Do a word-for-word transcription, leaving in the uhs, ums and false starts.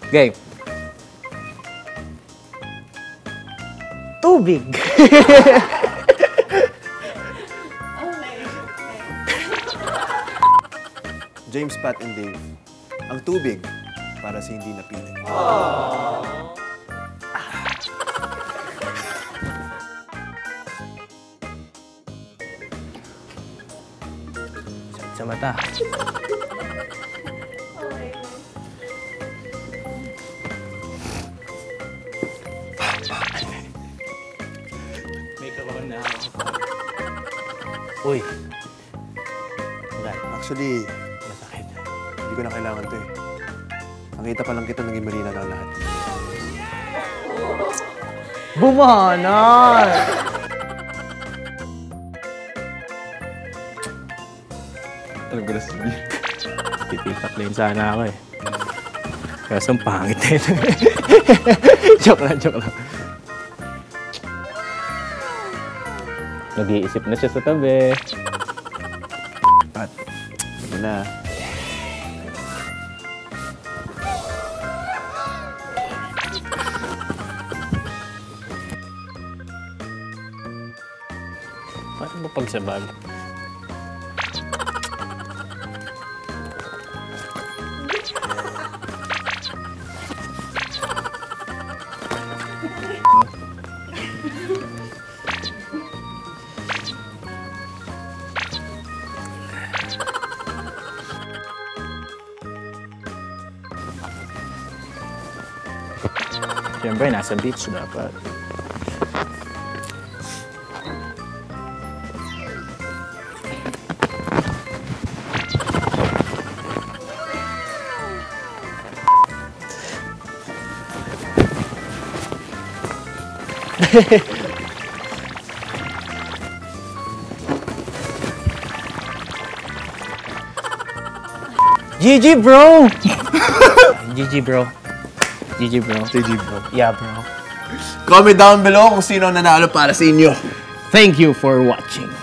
Game. Tubig. James, Pat, and Dave. Ang tubig para sa hindi napili. Sa mata. May kabahan na ako. Uy. Actually, masakit. hindi ko na kailangan to eh. Nakita pa lang kita, naging malina na lahat. Bumanan! Alam ko na sige. Titipaklin sana ako eh. Kaso ang pangit eh. Joke lang, joke lang. Nag-iisip na siya sa tabi. Pat, sige na. Paano ba pagsabag? Siyempre, nasa beach dapat. G G, bro! G G, bro. G G, bro. G G, bro. Yeah, bro. Comment down below kung sino ang nanalo para sa inyo. Thank you for watching.